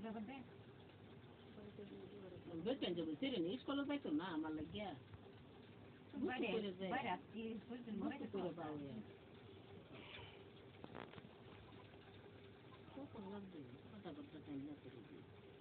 Betul je betul ni sekolah betul na malah dia. Barat betul bau ya. Kau pernah dulu kata berkata ni apa